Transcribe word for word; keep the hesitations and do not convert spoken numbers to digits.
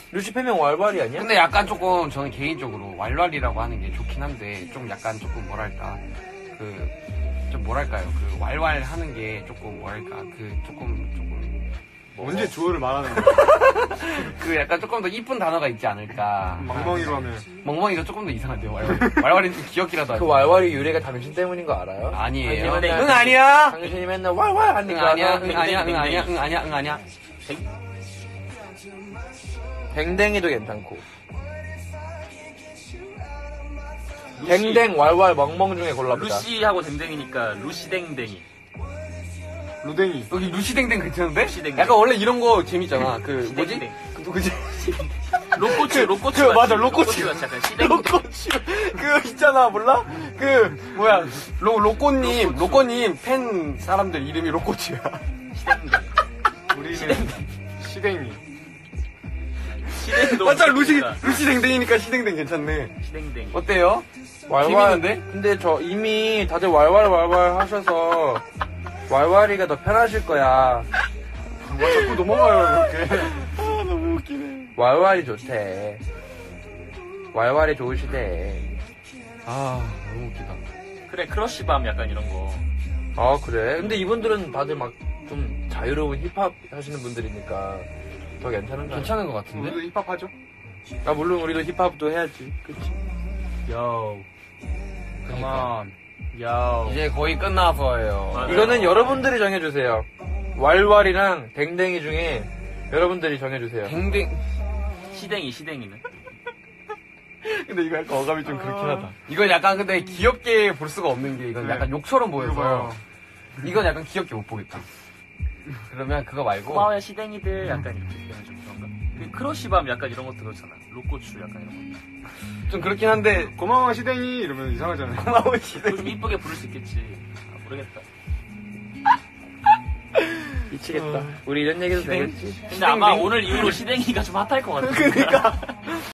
루시 패명 왈왈이 아니야? 근데 약간 조금 저는 개인적으로 왈왈이라고 하는 게 좋긴 한데 좀 약간 조금 뭐랄까 그 좀 뭐랄까요 그 왈왈 하는 게 조금 뭐랄까 그 조금 조금 뭐, 언제 주어를 말하는 거야? 그 약간 조금 더 이쁜 단어가 있지 않을까. 멍멍이로 하면 멍멍이도 조금 더 이상한데요. 왈왈 왈왈이 좀 귀엽기라도 하죠. 그 왈왈이 유래가 당신 때문인 거 알아요? 아니에요. 당신이 응 맨날- 아니야. 당신이 맨날 왈왈 응 하니까 아니야. 너 응 아니야. 응 아니야. 응 아니야. 응 아니야. 댕댕이도 괜찮고 댕댕 왈왈 멍멍 중에 골라보자. 루시하고 댕댕이니까 루시댕댕이. 루댕이. 여기 루시댕댕 괜찮은데? 루시댕댕. 약간 원래 이런 거 재밌잖아. 그 뭐지? 시댕댕. 그 누구지? 로꼬츠, 로꼬츠. 그 맞아 같이, 로꼬치. 같이 약간 시댕댕. 로꼬치. 그 있잖아 몰라? 그 뭐야 로 로꼬님 로꼬님 팬 사람들 이름이 로꼬치야. 시댕댕. 우리는 시댕이. 시댕도. 맞아 루시 루시댕댕이니까 시댕댕 괜찮네. 시댕댕. 어때요? 왈왈. 재밌는데? 근데 저 이미 다들 왈왈 왈왈 하셔서 왈왈이가 더 편하실 거야. 뭐 자꾸 넘어가요 그렇게. 아 너무 웃기네. 왈왈이 좋대. 왈왈이 좋으시대. 아 너무 웃기다. 그래, 크러쉬밤 약간 이런 거. 아 그래? 근데 이분들은 다들 막 좀 자유로운 힙합 하시는 분들이니까 더 괜찮은 거 아니야? 괜찮은 것 같은데? 우리도 힙합 하죠? 아 물론 우리도 힙합도 해야지. 그치? Yo. Come 그러니까. on. Yo. 이제 거의 끝나서예요. 맞아요. 이거는 여러분들이 정해주세요. 왈왈이랑 댕댕이 중에 여러분들이 정해주세요. 댕댕. 시댕이, 시댕이는. 근데 이거 약간 어감이 좀 그렇긴 하다. 이건 약간 근데 귀엽게 볼 수가 없는 게 이건 네. 약간 욕처럼 이거 보여서 봐요. 이건 약간 귀엽게 못 보겠다. 그러면 그거 말고 고마워요, 시댕이들. 약간 이렇게 되면 좀 그런가? 그 크러쉬밤 약간 이런 것도 그렇잖아. 로꼬추 약간 이런 거. 좀 그렇긴 한데 고마워 시댕이 이러면 이상하잖아요. 고마워 시대. 그거 좀 이쁘게 부를 수 있겠지. 아, 모르겠다. 미치겠다. 우리 이런 얘기도 시댕? 되겠지? 근데 아마 오늘 이후로 시댕이가 좀 핫할 것 같아. 그러니까